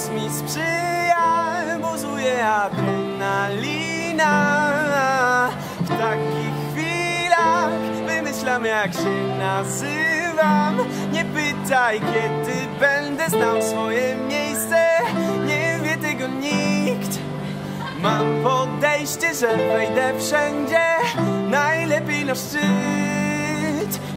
Los mi sprzyja, buzuje adrenalina. W takich chwilach wymyślam, jak się nazywam. Nie pytaj, kiedy będę znał swoje miejsce. Nie wie tego nikt. Mam podejście, że wejdę wszędzie, najlepiej na szczyt.